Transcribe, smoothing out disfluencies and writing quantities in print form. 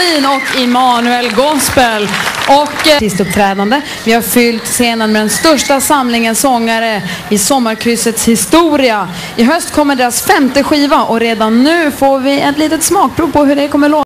Wallin och Immanuel Gospel. Och artistuppträdande. Vi har fyllt scenen med den största samlingen sångare i sommarkryssets historia. I höst kommer deras 5:e skiva och redan nu får vi ett litet smakprov på hur det kommer låta.